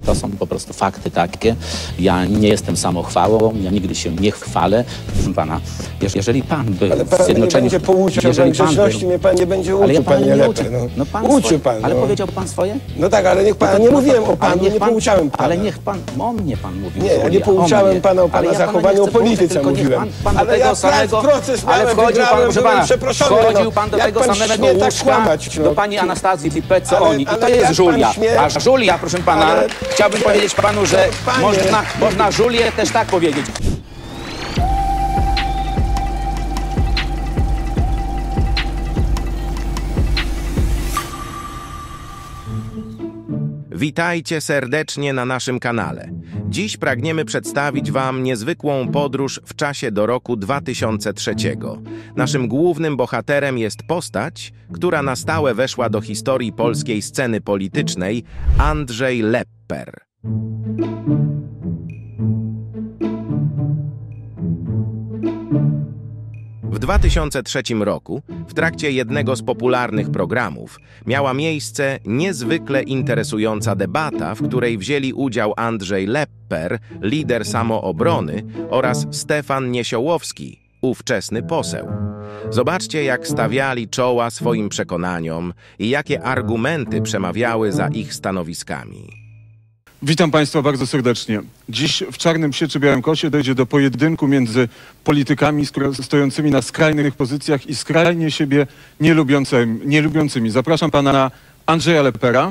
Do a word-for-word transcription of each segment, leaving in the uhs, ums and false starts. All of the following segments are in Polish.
To są po prostu fakty takie. Ja nie jestem samochwałą, ja nigdy się nie chwalę. Proszę pana, jeżeli pan był ale pan w Zjednoczonych... nie będzie pouczał pan grzeczności, mnie pan nie będzie uczył, ale ja panie nie Lepper. uczę. No, No pan uczy swoje. pan. Ale No. powiedział pan swoje? No tak, ale niech pan, No to, nie no mówiłem to, o panu, niech nie pan, pouczałem pana. Ale niech pan, o mnie pan mówił. Nie, ja nie Julia, pouczałem pana o Ale pana ja zachowaniu, o nie chcę pouczać, polityce tylko niech mówiłem. Pan, pan ale do tego ja samego, proces ale wchodził pan, proszę pana, wchodził pan do jak tego pan samego śmie tak łóżka, kłamać, no. do pani Anastazji Pipet, co Ale- oni. I ale to jest jak pan Żulia. śmie- A Żulia, proszę pana, Ale- chciałbym powiedzieć panu, że Panie- można, można Żulię też tak powiedzieć. Witajcie serdecznie na naszym kanale. Dziś pragniemy przedstawić Wam niezwykłą podróż w czasie do roku dwa tysiące trzeciego. Naszym głównym bohaterem jest postać, która na stałe weszła do historii polskiej sceny politycznej, Andrzej Lepper. W dwa tysiące trzecim roku, w trakcie jednego z popularnych programów, miała miejsce niezwykle interesująca debata, w której wzięli udział Andrzej Lepper, lider Samoobrony, oraz Stefan Niesiołowski, ówczesny poseł. Zobaczcie, jak stawiali czoła swoim przekonaniom i jakie argumenty przemawiały za ich stanowiskami. Witam Państwa bardzo serdecznie. Dziś w Czarnym Psie czy Białym Kocie dojdzie do pojedynku między politykami stojącymi na skrajnych pozycjach i skrajnie siebie nielubiącymi. nielubiącymi. Zapraszam Pana Andrzeja Leppera.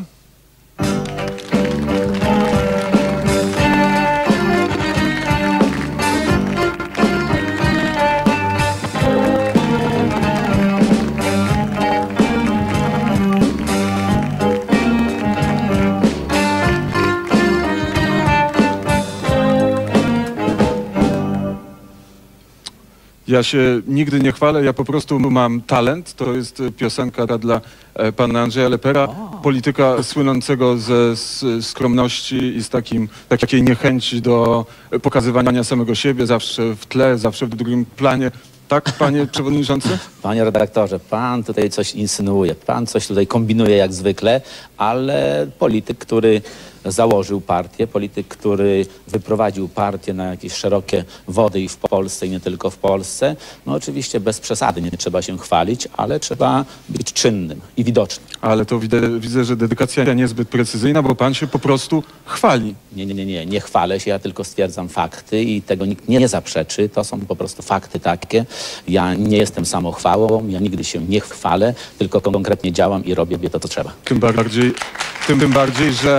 Ja się nigdy nie chwalę, ja po prostu mam talent. To jest piosenka dla e, pana Andrzeja Leppera, polityka słynącego ze z skromności i z takim, takiej niechęci do pokazywania samego siebie, zawsze w tle, zawsze w drugim planie. Tak, panie przewodniczący? Panie redaktorze, pan tutaj coś insynuuje, pan coś tutaj kombinuje jak zwykle, ale polityk, który założył partię, polityk, który wyprowadził partię na jakieś szerokie wody i w Polsce, i nie tylko w Polsce, no oczywiście bez przesady, nie trzeba się chwalić, ale trzeba być czynnym i widocznym. Ale to widzę, widzę, że dedykacja niezbyt precyzyjna, bo pan się po prostu chwali. Nie, nie, nie, nie, nie chwalę się, ja tylko stwierdzam fakty i tego nikt nie zaprzeczy, to są po prostu fakty takie. Ja nie jestem samochwałą, ja nigdy się nie chwalę, tylko konkretnie działam i robię to, co trzeba. Tym bardziej, tym, tym bardziej, że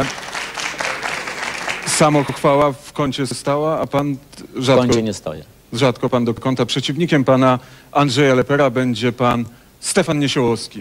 samochwała w kącie stała, a pan W rzadko, kącie nie stoję. rzadko pan do kąta. Przeciwnikiem pana Andrzeja Leppera będzie pan Stefan Niesiołowski.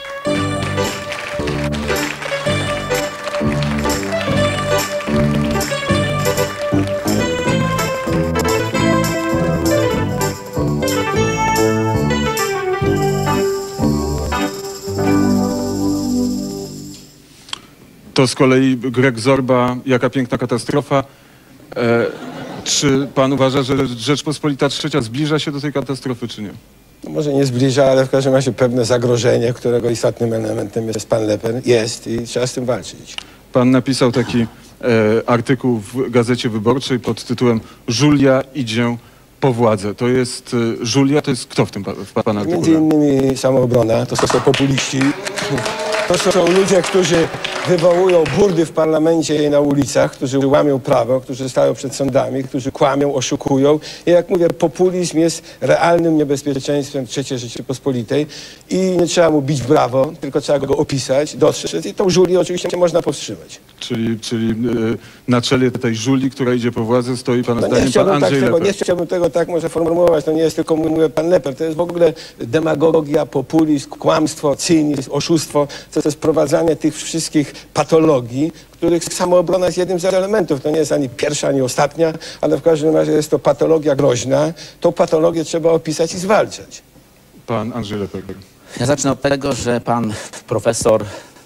To z kolei Greg Zorba, Jaka piękna katastrofa. E, czy pan uważa, że Rzeczpospolita Trzecia zbliża się do tej katastrofy, czy nie? No może nie zbliża, ale w każdym razie pewne zagrożenie, którego istotnym elementem jest pan Lepper, jest i trzeba z tym walczyć. Pan napisał taki e, artykuł w Gazecie Wyborczej pod tytułem Żulia idzie po władzę. To jest e, Żulia, to jest kto w tym w pana Między artykule? innymi Samoobrona, to są populiści. To są ludzie, którzy wywołują burdy w parlamencie i na ulicach, którzy łamią prawo, którzy stają przed sądami, którzy kłamią, oszukują. I jak mówię, populizm jest realnym niebezpieczeństwem trzeciej Rzeczypospolitej i nie trzeba mu bić w brawo, tylko trzeba go opisać, dostrzec i tą Żulię oczywiście można powstrzymać. Czyli, czyli e, na czele tej Żuli, która idzie po władzę, stoi pana No nie zdaniem pan chciałbym, tak Andrzej tego, Lepper. nie chciałbym tego tak może formułować, to nie jest tylko, mówię, pan Lepper, to jest w ogóle demagogia, populizm, kłamstwo, cynizm, oszustwo, to jest sprowadzanie tych wszystkich patologii, których Samoobrona jest jednym z elementów. To nie jest ani pierwsza, ani ostatnia, ale w każdym razie jest to patologia groźna. Tą patologię trzeba opisać i zwalczać. Pan Andrzej Lepper. Ja zacznę od tego, że pan profesor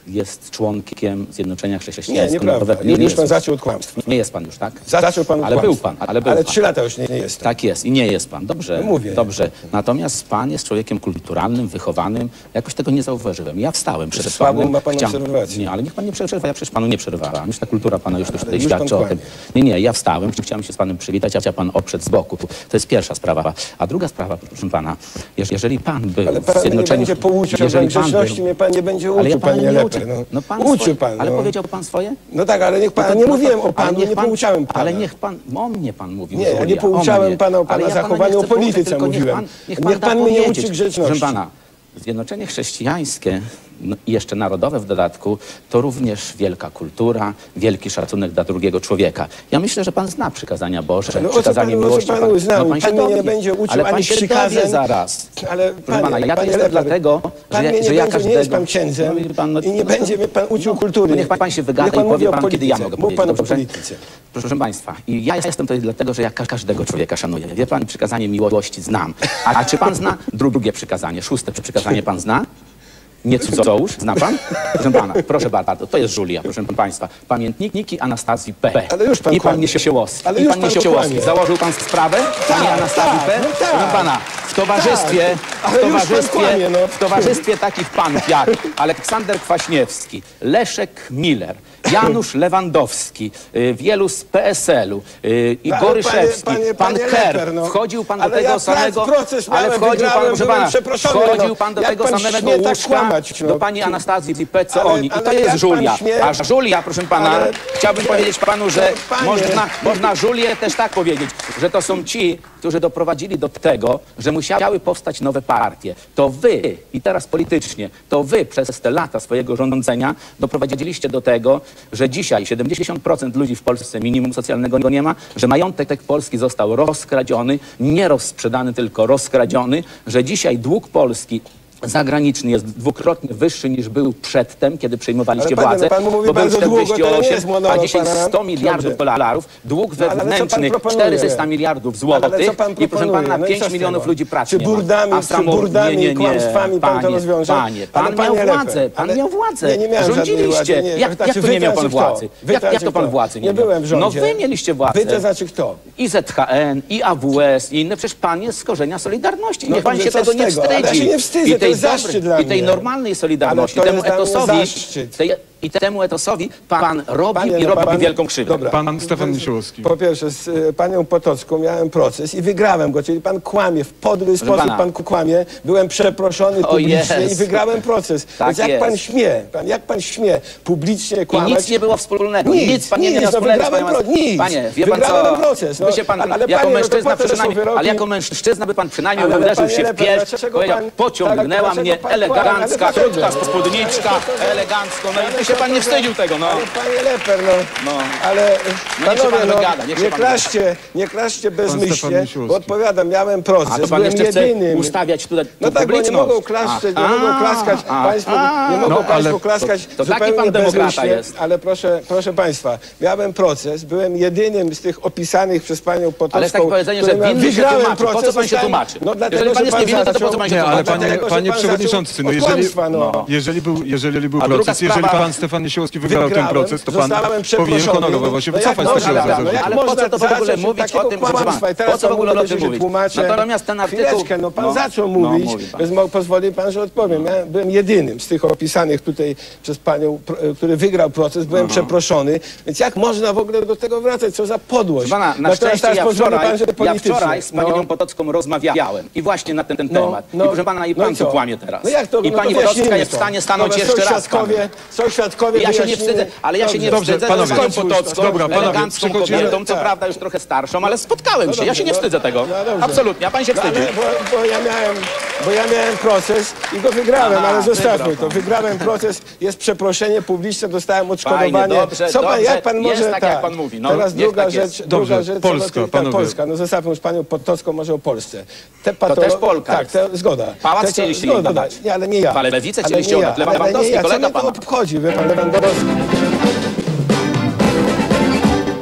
jest członkiem Zjednoczenia Nie, Chrześcijańskiego. nieprawda. Nie, nie, Już jest pan już. zaczął od kłamstw. Nie jest pan już, tak? Zaczął pan od Ale był kłamstw. pan, ale był Ale pan. trzy lata już nie, nie jestem. Tak jest i nie jest pan. Dobrze, No mówię. dobrze. Natomiast pan jest człowiekiem kulturalnym, wychowanym. Jakoś tego nie zauważyłem. Ja wstałem przed Słabą panem. ma pan chciałem- obserwację. Nie, ale niech pan nie przerywa, ja przecież panu nie przerywałem. Już ta kultura pana już, już tutaj już pan świadczy o tym. kłamie. Nie, nie, ja wstałem, chciałem się z panem przywitać, a pan oprzedł z boku. To jest pierwsza sprawa. A druga sprawa, proszę pana, jeż- jeżeli pan był Ale w pan mnie nie Zjednoczeniu... będzie pouczał, jeżeli pan grzeczności mnie pan nie będzie ale ja uczył, pana panie nie Leper. uczę. No, No pan uczył swoje. pan. Ale no. powiedział pan swoje? No tak, ale niech pan, No to- nie no to- mówiłem o ale panu, niech nie pan- pouczałem pana. Ale niech pan, o mnie pan mówił. Nie, ja Julia, nie pouczałem o mnie. pana o Ale pana ja pana zachowaniu, nie o chcę pouczać, polityce tylko mówiłem. Niech pan, niech pan Niech da pan mnie nie powiedzieć. uczy grzeczności. Proszę pana, Zjednoczenie Chrześcijańskie no, i jeszcze narodowe w dodatku, to również wielka kultura, wielki szacunek dla drugiego człowieka. Ja myślę, że pan zna przykazania Boże, No o co przykazanie panu- o co miłości. panu znam? no, Pan się mnie nie dowie. będzie uczył Ale pan ani się przykazań. dowie zaraz. Ale Proszę panie, pana, ja to panie jestem Leper, dlatego, pan że, mnie nie że ja będzie, każdego... nie jest pan księdzem No, wie pan, no, i nie no, będzie mnie pan uczył no, kultury. No niech pan, pan się wygada Niech pan i mówi powie o pan, kiedy ja polityce. mogę Mów powiedzieć. pan o Dobrze? polityce. Proszę państwa, i ja jestem tutaj dlatego, że ja ka- każdego człowieka szanuję. Wie pan, przykazanie miłości znam. A, a czy pan zna drugie przykazanie, szóste przykazanie pan zna? Nie cudzołóż, zna pan? Proszę pana, proszę bardzo, to jest Julia, proszę państwa. Pamiętniki Anastazji P. Ale już pan I pan kłamie. Niesiełowski. Ale I już pan pan Niesiełowski. kłamie. Założył pan sprawę? Panie Tak, Anastazji tak, P? no tak. Proszę pana, w towarzystwie, Tak, w ale już pan towarzystwie, kłamie, no. w towarzystwie takich panów jak Aleksander Kwaśniewski, Leszek Miller, Janusz Lewandowski, y, wielu z P S L-u, y, i Ale Goryszewski, panie- panie- pan panie Kerr. Leper, no. Wchodził pan do Ale tego ja samego... proces ale miałem, wchodził pan, wygrałem, proszę byłem pana, przeproszony, wchodził no. pan do Jak tego pan samego śmie tak łóżka kłamać, no. do pani Anastazji P. co Ale- oni. I ale to jak jest pan Julia. śmie- A Julia, proszę pana, Ale- chciałbym powiedzieć panu, że No, panie. można, można Julię też tak powiedzieć, że to są ci, którzy doprowadzili do tego, że musiały powstać nowe partie. To wy, i teraz politycznie, to wy przez te lata swojego rządzenia doprowadziliście do tego, że dzisiaj siedemdziesiąt procent ludzi w Polsce minimum socjalnego nie ma, że majątek Polski został rozkradziony, nie rozsprzedany, tylko rozkradziony, że dzisiaj dług Polski zagraniczny jest dwukrotnie wyższy niż był przedtem, kiedy przejmowaliście Ale panie, władzę, no pan mówi bo był bardzo długo, to nie czterdzieści osiem, jest monolog a dzisiaj pana. sto miliardów Dobrze. dolarów, dług No, ale co pan wewnętrzny proponuje? czterysta miliardów Ale złotych co pan i proszę proponuje? pana No i co pięć z milionów tego? ludzi pracy Czy nie ma. burdami, A czy samo- burdami nie, nie, i nie, kłamstwami pan to panie, rozwiąże? Panie, Ale pan panie miał Leper, władzę, pan ale- miał władzę. Nie, nie miałem żadnej Rządziliście. władzy, nie. Jak, Znaczy, jak tu wy nie miał to pan znaczy kto? władzy? Wy Jak, to jak znaczy to pan kto? władzy nie Nie miał? byłem w No rządzie. wy mieliście władzę. Wy to znaczy kto? I Z H N, i A W S, i inne. Przecież pan jest z korzenia Solidarności. No Niech pan dobrze, się co tego z nie tego? wstydzi. Ale ja się nie wstydzę, I to tej jest zaszczyt dobrej- dla I tej mnie. normalnej Solidarności, Ale to temu jest dla mnie etosowi, zaszczyt. tej, i temu etosowi pan robi Panie, i no, robi pan- wielką krzywdę. Dobra. Pan Stefan Niesiełowski. Po pierwsze, z y, panią Potocką miałem proces i wygrałem go, czyli pan kłamie, w podły sposób pana. pan kłamie. Byłem przeproszony O publicznie Jezu. i wygrałem proces. Tak Więc jak jest. pan śmie, pan, jak pan śmie publicznie I kłamać... nic nie było wspólnego. Nic, Nic pan nie nic, miał no wspólnego z wygrałem panią pro- nic. Panie, wie pan Wygrałem co? ten proces, no. By się pan, Ale jako panie, no to mężczyzna po co to są przynajmniej, wyroki? ale jako mężczyzna by pan przynajmniej Ale uderzył panie się w Leper, pierś, dlaczego powiedział, pan- pociągnęła dlaczego mnie pan elegancka, kłamie? Ale krótka dlaczego? spódniczka, elegancko, no i by się pan nie wstydził tego, no. Ale panie Leper, no, No. ale No niech się panowie, pan no, wygada, niech się nie pan klaszcie, nie klaszcie Stefan bezmyślnie, Niesiełowski. bo odpowiadam, miałem proces, A to pan byłem jeszcze chce jedynym. ustawiać tutaj No tak, bo nie publiczność. mogą klaszczeć, nie A, mogą klaskać, a, państwo, a. nie mogą No, państwo ale- klaskać to- to taki zupełnie pan demokrata bezmyślnie, jest. ale proszę, proszę państwa, miałem proces, byłem jedynym z tych opisanych przez panią Potocką, Ale tak powiedzenie, że który miał- winny się wygrałem tłumaczy. Po co proces, pan się zostałem- tłumaczy? No dlatego, Jeżeli pan że jest niewinny, to po co zaczął- pan się Nie, ale tłumaczy? panie, Dlatego, że panie pan przewodniczący, no zaczął od jeżeli, kłamstwa, no. jeżeli był, jeżeli był A druga proces, jeżeli sprawa- pan Stefan Niesiełowski wygrał ten Wygrałem, proces, to pan zostałem powinien przeproszony. honorowo się No jak wycofać z można, takiego no zarzutu. jak Ale po można co to w ogóle zacząć mówić takiego o tym, proszę kłamstwa? pana? I teraz Po co w ogóle pan o mówi, tym że mówić? tłumaczę. Natomiast ten artykuł- Chwileczkę, no pan no, zaczął no, mówić, mówi pan. więc mo- pozwoli pan, że odpowiem. Ja byłem jedynym z tych opisanych tutaj przez panią, pro- który wygrał proces, byłem przeproszony, więc jak można w ogóle do tego wracać? Co za podłość? Pana, na Natomiast szczęście teraz ja pozwoli wczoraj, pan, że ja politycznie. wczoraj z panią No. Potocką rozmawiałem i właśnie na ten, ten No, temat. no. I proszę pana, i No pan i co? tu kłamie teraz. No jak to? I No pani to Potocka wyjaśnijmy jest w to. stanie stanąć Dobra, jeszcze są raz z panem. świadkowie, są świadkowie, Ja się nie wyjaśnimy. wstydzę, ale ja się nie Dobrze. wstydzę, panowie, że z panią skończmy już to. Potocką, Dobra, panowie, elegancką przechodzimy- kobietą, co Tak. prawda już trochę starszą, ale spotkałem się, ja się nie no, wstydzę tego. no dobrze. Absolutnie, a pan się No, wstydzi. ale bo, bo, ja miałem, bo ja miałem proces i go wygrałem, Aha, ale zostawmy wygrał to. pan. Wygrałem proces, jest przeproszenie publiczne, dostałem Fajnie, odszkodowanie. dobrze, Co pan, dobrze. jak pan Jest może... tak, jak pan mówi. No, Teraz niech druga tak jest. rzecz, Dobrze, druga rzecz. co do Polska, tych- tak, panowie. Polska. No zostawmy już panią Potocką, może o Polsce. Te patolo- też Polka Tak, te, zgoda. Pałac Te, chcieliście zgoda, jej dać. Nie, ale nie ja. Ale Lewicę Ale chcieliście nie ja, oddać. ale nie Lewandowski, ja. Co kolega mnie to pana. obchodzi, wie pan Lewandowski?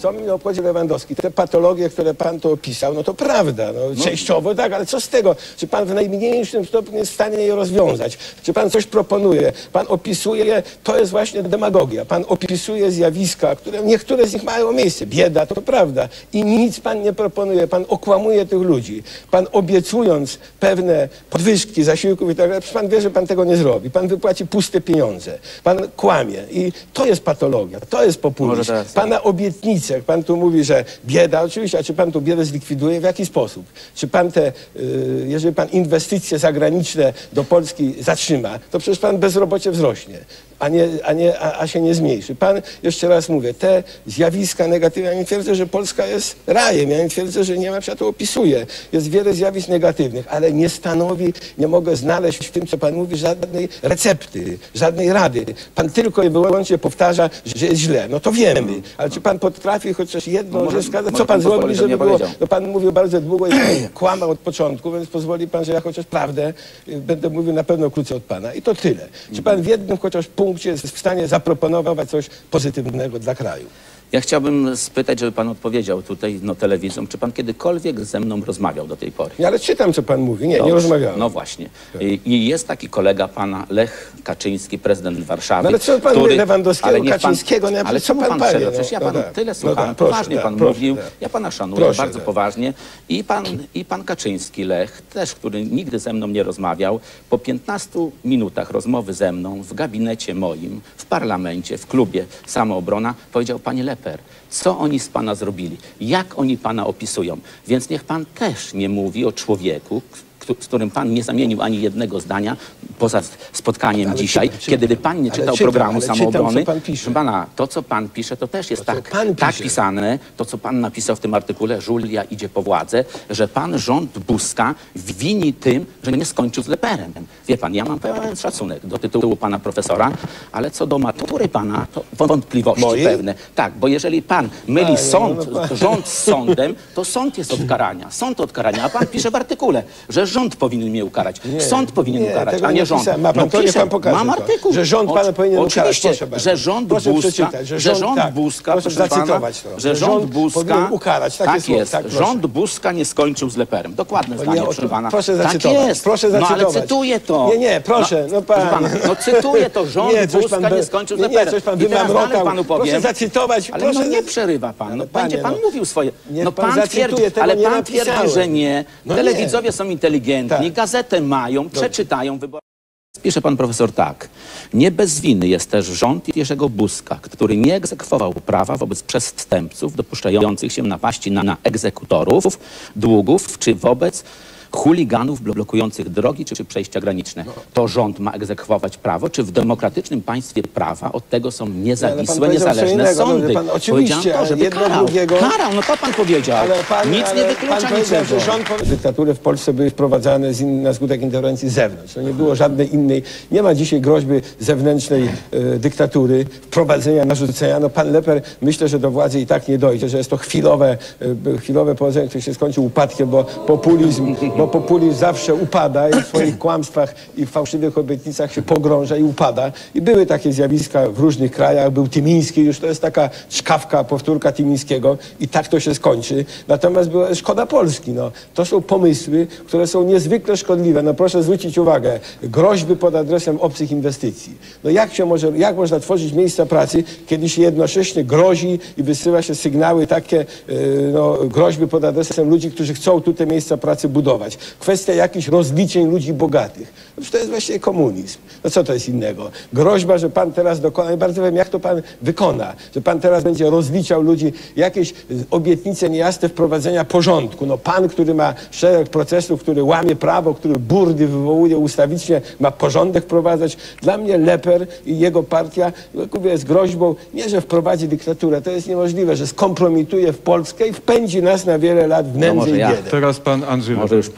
Co mnie obchodzi Lewandowski? Te patologie, które pan tu opisał, no to prawda, no, częściowo tak, ale co z tego? Czy pan w najmniejszym stopniu jest w stanie je rozwiązać? Czy pan coś proponuje? Pan opisuje, to jest właśnie demagogia. Pan opisuje zjawiska, które niektóre z nich mają miejsce. Bieda, to prawda. I nic pan nie proponuje. Pan okłamuje tych ludzi. Pan obiecując pewne podwyżki zasiłków i tak dalej, pan wie, że pan tego nie zrobi. Pan wypłaci puste pieniądze. Pan kłamie. I to jest patologia. To jest populizm. Teraz... Pana obietnice, jak pan tu mówi, że bieda, oczywiście, a czy pan tu biedę zlikwiduje? W jaki sposób? Czy pan te, yy, jeżeli pan inwestycje zagraniczne do Polski zatrzyma, to przecież pan bezrobocie wzrośnie, a, nie, a, nie, a, a się nie zmniejszy. Pan, jeszcze raz mówię, te zjawiska negatywne, ja nie twierdzę, że Polska jest rajem, ja nie twierdzę, że nie ma, ja to opisuję. Jest wiele zjawisk negatywnych, ale nie stanowi, nie mogę znaleźć w tym, co pan mówi, żadnej recepty, żadnej rady. Pan tylko i wyłącznie powtarza, że jest źle. No to wiemy, ale czy pan potrafi chociaż jedno, no może, że wskazać, może co pan pan zrobi, pozwoli, żeby żebym było... powiedział. No pan mówił bardzo długo i kłamał od początku, więc pozwoli pan, że ja chociaż prawdę y, będę mówił na pewno krócej od pana. I to tyle. Czy pan w jednym chociaż punkcie jest w stanie zaproponować coś pozytywnego dla kraju? Ja chciałbym spytać, żeby pan odpowiedział tutaj no, telewizją, czy pan kiedykolwiek ze mną rozmawiał do tej pory? Nie, ale czytam, co pan mówi. Nie, Dobrze. nie rozmawiałem. No właśnie. I, I jest taki kolega pana, Lech Kaczyński, prezydent Warszawy. No ale co pan mówi Lewandowskiego, ale niech Kaczyńskiego? Pan, No, ale co czemu pan pan panie, przerwa? no, Przecież ja no panu tak, tyle no słuchałem, tak, proszę, poważnie tak, pan proszę, mówił, tak. ja pana szanuję Proszę, bardzo tak. poważnie. I pan, I pan Kaczyński, Lech, też, który nigdy ze mną nie rozmawiał, po piętnastu minutach rozmowy ze mną w gabinecie moim, w parlamencie, w klubie Samoobrona, powiedział: panie Lepper, co oni z pana zrobili, jak oni pana opisują. Więc niech pan też nie mówi o człowieku, z którym pan nie zamienił ani jednego zdania poza spotkaniem Ale dzisiaj, czytam, kiedy czytam. pan nie Ale czytał czytam, programu ale czytam, Samoobrony. co pan pisze. Proszę pana, to, co pan pisze, to też jest To, co tak, pan tak pisze. pisane, to, co pan napisał w tym artykule, Żulia idzie po władzę, że pan rząd Buzka wini tym, że nie skończył z Lepperem. Wie pan, ja mam pełen szacunek do tytułu pana profesora, ale co do matury pana, to wątpliwości Mojej? pewne. Tak, bo jeżeli pan myli Panie, sąd, no, no, pan- rząd z sądem, to sąd jest od karania. Sąd od karania, a pan pisze w artykule, że rząd powinien mnie ukarać. Nie, Sąd powinien nie, ukarać, tego a nie nie rząd. napisałem. Ma pan No to, niech piszę, pan pokaże mam to. artykuł. Że rząd O- pana powinien ukarać. Oczywiście, Proszę bardzo. że rząd Proszę Buzka, przeczytać, że że rząd, rząd- tak. Buzka, Proszę proszę pana, zacytować to. że Że rząd rząd Buzka, powinien ukarać. Takie tak słowo, jest, tak, proszę. rząd Buzka nie skończył z Lepperem. Dokładne Nie, zdanie, o, proszę pana. proszę tak zacytować. jest. Proszę No zacytować. ale cytuję to. Nie, nie, proszę, no proszę panie. pana, no cytuję to, rząd Nie, coś Buzka pan by- nie skończył z nie, nie, Lepperem. coś pan I teraz wymamrotał. dalej panu powiem. Proszę zacytować, Ale proszę no nie za- przerywa pan. No, Ale będzie panie, pan no. mówił swoje. Niech No pan pan zacytuje, twierdzi, tego ale nie pan napisałem. twierdzi, że nie. No Telewidzowie są inteligentni, Tak. gazetę mają, przeczytają wybory. Pisze pan profesor tak. Nie bez winy jest też rząd Jerzego Buzka, który nie egzekwował prawa wobec przestępców dopuszczających się napaści na, na egzekutorów długów, czy wobec chuliganów blokujących drogi czy, czy przejścia graniczne. To rząd ma egzekwować prawo, czy w demokratycznym państwie prawa od tego są niezawisłe, powiedział co niezależne innego. No, sądy. wie pan, oczywiście, Powiedziałem to, ale żeby jedno karał. drugiego- Karał, no to pan powiedział. Ale pan, Nic ale nie wyklucza pan powiedział, niczego. że rząd... Dyktatury w Polsce były wprowadzane z in, na skutek interwencji z zewnątrz. No nie było żadnej innej... Nie ma dzisiaj groźby zewnętrznej e, dyktatury, wprowadzenia, narzucenia. No pan Lepper, myślę, że do władzy i tak nie dojdzie, że jest to chwilowe, e, chwilowe położenie, które się skończy upadkiem, bo populizm, bo populizm zawsze upada i w swoich kłamstwach i w fałszywych obietnicach się pogrąża i upada. I były takie zjawiska w różnych krajach. Był Tymiński, już to jest taka czkawka, powtórka Tymińskiego i tak to się skończy. Natomiast była szkoda Polski. No. To są pomysły, które są niezwykle szkodliwe. No proszę zwrócić uwagę. Groźby pod adresem obcych inwestycji. No jak się może, jak można tworzyć miejsca pracy, kiedy się jednocześnie grozi i wysyła się sygnały takie, yy, no, groźby pod adresem ludzi, którzy chcą tu te miejsca pracy budować. Kwestia jakichś rozliczeń ludzi bogatych. No to jest właśnie komunizm. No co to jest innego? Groźba, że pan teraz dokona, ja bardzo wiem, jak to pan wykona, że pan teraz będzie rozliczał ludzi, jakieś obietnice niejasne wprowadzenia porządku. No pan, który ma szereg procesów, który łamie prawo, który burdy wywołuje ustawicznie, ma porządek wprowadzać. Dla mnie Lepper i jego partia jest groźbą, nie, że wprowadzi dyktaturę, to jest niemożliwe, że skompromituje w Polskę i wpędzi nas na wiele lat w nędzę może i ja. biedę. Teraz pan Andrzej Może Lepper. już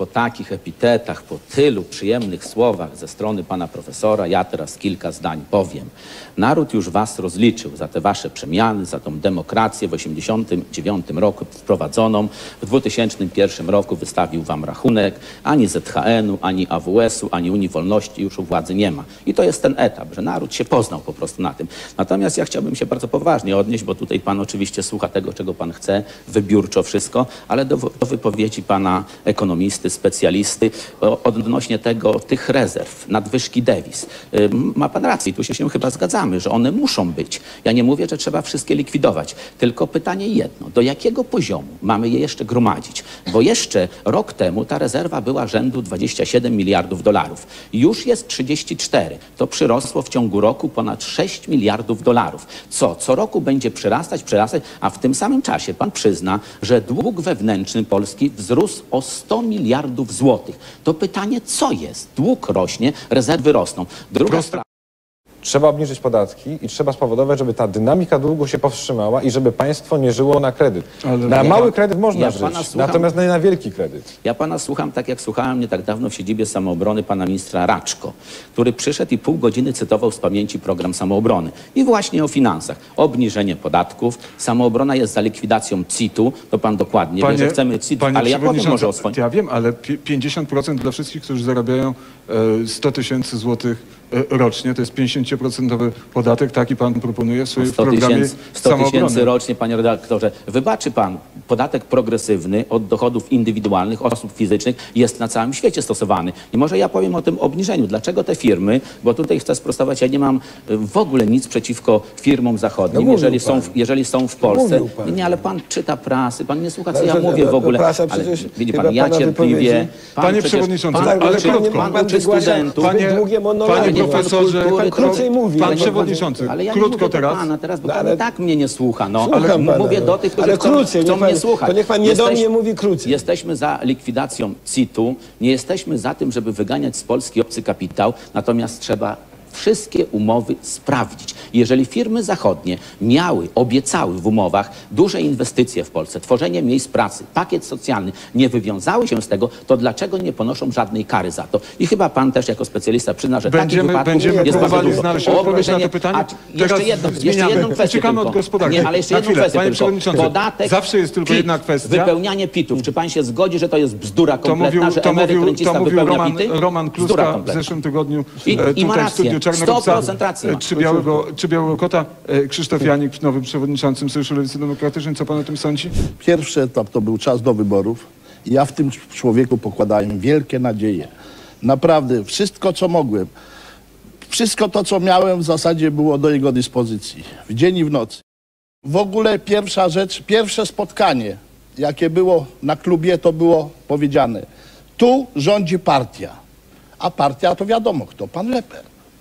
po takich epitetach, po tylu przyjemnych słowach ze strony pana profesora, ja teraz kilka zdań powiem. Naród już was rozliczył za te wasze przemiany, za tą demokrację w osiemdziesiątym dziewiątym roku wprowadzoną. W dwutysięcznym pierwszym roku wystawił wam rachunek. Ani Z H N-u, ani A W S-u, ani Unii Wolności już u władzy nie ma. I to jest ten etap, że naród się poznał po prostu na tym. Natomiast ja chciałbym się bardzo poważnie odnieść, bo tutaj pan oczywiście słucha tego, czego pan chce, wybiórczo wszystko, ale do, do wypowiedzi pana ekonomisty, specjalisty odnośnie tego, tych rezerw, nadwyżki dewiz. Ma pan rację, tu się, się chyba zgadzamy, że one muszą być. Ja nie mówię, że trzeba wszystkie likwidować, tylko pytanie jedno, do jakiego poziomu mamy je jeszcze gromadzić? Bo jeszcze rok temu ta rezerwa była rzędu dwadzieścia siedem miliardów dolarów. Już jest trzydzieści cztery. To przyrosło w ciągu roku ponad sześć miliardów dolarów. Co? Co roku będzie przyrastać, przyrastać, a w tym samym czasie pan przyzna, że dług wewnętrzny Polski wzrósł o sto miliardów złotych. To pytanie, co jest? Dług rośnie, rezerwy rosną. Druga sprawa. Trzeba obniżyć podatki i trzeba spowodować, żeby ta dynamika długu się powstrzymała i żeby państwo nie żyło na kredyt. Ale na ja, mały kredyt można ja żyć, słucham, natomiast nie na wielki kredyt. Ja pana słucham tak, jak słuchałem nie tak dawno w siedzibie Samoobrony pana ministra Raczko, który przyszedł i pół godziny cytował z pamięci program Samoobrony. I właśnie o finansach. Obniżenie podatków. Samoobrona jest za likwidacją C I T-u. To pan dokładnie panie, wie, że chcemy C I T, ale ja powiem może o swoim. Ja wiem, ale pięćdziesiąt procent dla wszystkich, którzy zarabiają e, sto tysięcy złotych rocznie, to jest pięćdziesięcioprocentowy podatek, taki pan proponuje w swoim programie sto tysięcy rocznie, panie redaktorze. Wybaczy pan, podatek progresywny od dochodów indywidualnych osób fizycznych jest na całym świecie stosowany. I może ja powiem o tym obniżeniu. Dlaczego te firmy, bo tutaj chcę sprostować, ja nie mam w ogóle nic przeciwko firmom zachodnim, no jeżeli, są w, jeżeli są w Polsce. Nie, nie, ale pan czyta prasy, pan nie słucha, co ja mówię w ogóle. Ale widzi pan, ja cierpliwie... Panie przewodniczący, ale krótko. Pan uczy studentów. Panie profesorze, pan krócej mówi. Pan przewodniczący, ale ja krótko nie teraz. Pana teraz, bo no, pan ale... i tak mnie nie słucha. No. Ale pana, mówię do tych, którzy ale chcą, krócej, chcą pan, mnie słuchać. To niech pan nie Jesteś, do mnie mówi krócej. Jesteśmy za likwidacją C I T-u, nie jesteśmy za tym, żeby wyganiać z Polski obcy kapitał, natomiast trzeba wszystkie umowy sprawdzić. Jeżeli firmy zachodnie miały, obiecały w umowach duże inwestycje w Polsce, tworzenie miejsc pracy, pakiet socjalny, nie wywiązały się z tego, to dlaczego nie ponoszą żadnej kary za to? I chyba pan też jako specjalista przyzna, że będziemy, takich wypadków będziemy jest próbowali bardzo znaleźć odpowiedź na to pytanie. A jeszcze, jedno, jeszcze jedną kwestię Uciekamy tylko. od gospodarki. Nie, ale jeszcze na jedną chwilę, kwestię panie tylko. przewodniczący, Podatek, zawsze jest tylko P I T, jedna kwestia. Wypełnianie P I T-ów. Czy pan się zgodzi, że to jest bzdura kompletna, to mówił, że to emeryt mówił, rencista to mówił wypełnia Roman, P I T-y? Roman Kluska w zeszłym tygodniu I, i tutaj ma w studiu rację. Czarnego sto procent racji ma. Czy białego, czy białego kota? Krzysztof Janik, nowym przewodniczącym Sojuszu Lewicy Demokratycznej. Co pan o tym sądzi? Pierwszy etap to był czas do wyborów i ja w tym człowieku pokładałem wielkie nadzieje. Naprawdę, wszystko co mogłem, wszystko to co miałem w zasadzie było do jego dyspozycji, w dzień i w nocy. W ogóle pierwsza rzecz, pierwsze spotkanie, jakie było na klubie, to było powiedziane, tu rządzi partia, a partia to wiadomo kto, pan Lepper.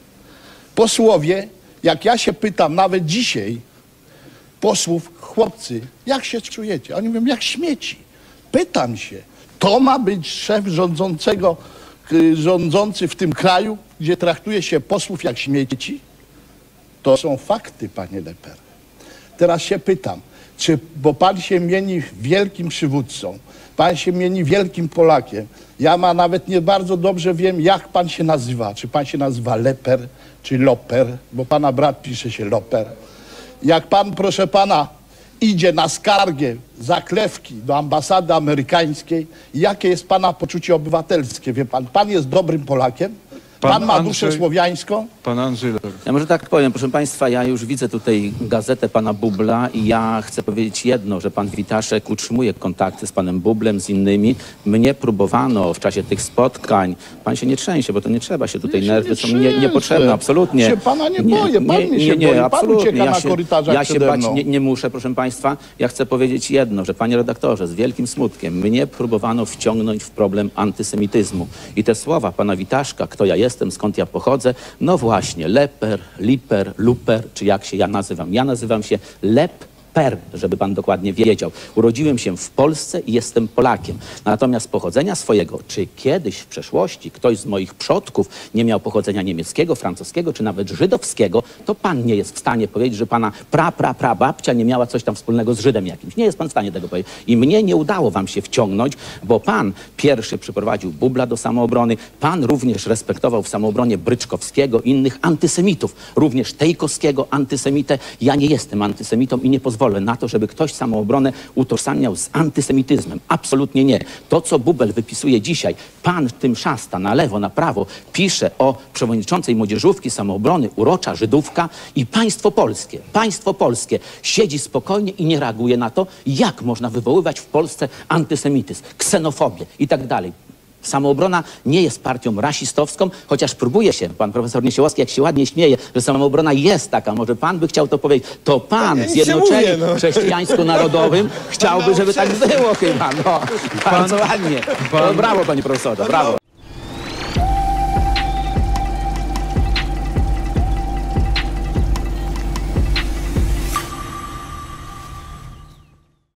Posłowie, jak ja się pytam nawet dzisiaj posłów, chłopcy, jak się czujecie? Oni mówią, jak śmieci. Pytam się, to ma być szef rządzącego, rządzący w tym kraju, gdzie traktuje się posłów jak śmieci? To są fakty, panie Lepper. Teraz się pytam, czy, bo pan się mieni wielkim przywódcą, pan się mieni wielkim Polakiem. Ja ma nawet nie bardzo dobrze wiem, jak pan się nazywa. Czy pan się nazywa Lepper, czy Loper, bo pana brat pisze się Loper. Jak pan, proszę pana, idzie na skargę, zaklewki do ambasady amerykańskiej, jakie jest pana poczucie obywatelskie? Wie pan, pan jest dobrym Polakiem? Pan, pan ma duszę Andrzej, słowiańską? Pan Andrzej. Ja może tak powiem, proszę państwa, ja już widzę tutaj gazetę pana Bubla i ja chcę powiedzieć jedno, że pan Witaszek utrzymuje kontakty z panem Bublem, z innymi. Mnie próbowano w czasie tych spotkań, pan się nie trzęsie, bo to nie trzeba się tutaj, się nerwy nie są nie, niepotrzebne, absolutnie. Się pana nie boję, pan nie, mnie się nie, nie, boi, pan absolutnie. ucieka ja na się, korytarzach Ja się przede bać mną. nie, nie muszę, proszę państwa. Ja chcę powiedzieć jedno, że panie redaktorze, z wielkim smutkiem mnie próbowano wciągnąć w problem antysemityzmu. I te słowa pana Witaszka, kto ja jestem, skąd ja pochodzę, no właśnie, Lepper, Liper, Luper, czy jak się ja nazywam. Ja nazywam się Lep Lepper, żeby pan dokładnie wiedział. Urodziłem się w Polsce i jestem Polakiem. Natomiast pochodzenia swojego, czy kiedyś w przeszłości ktoś z moich przodków nie miał pochodzenia niemieckiego, francuskiego, czy nawet żydowskiego, to pan nie jest w stanie powiedzieć, że pana pra, pra, pra babcia nie miała coś tam wspólnego z Żydem jakimś. Nie jest pan w stanie tego powiedzieć. I mnie nie udało wam się wciągnąć, bo pan pierwszy przyprowadził Bubla do samoobrony, pan również respektował w samoobronie Bryczkowskiego, innych antysemitów, również Tejkowskiego, antysemitę. Ja nie jestem antysemitą i nie pozwolę na to, żeby ktoś samoobronę utożsamiał z antysemityzmem. Absolutnie nie. To, co Bubel wypisuje dzisiaj, pan tym szasta na lewo, na prawo, pisze o przewodniczącej młodzieżówki samoobrony, urocza Żydówka i państwo polskie, państwo polskie siedzi spokojnie i nie reaguje na to, jak można wywoływać w Polsce antysemityzm, ksenofobię i tak dalej. Samoobrona nie jest partią rasistowską, chociaż próbuje się, pan profesor Niesiołowski, jak się ładnie śmieje, że samoobrona jest taka, może pan by chciał to powiedzieć, to pan ja w Zjednoczeniu mówię, no. Chrześcijańsko-Narodowym chciałby, żeby tak było chyba, no. Bardzo ładnie. pan- No, brawo, panie profesorze, brawo.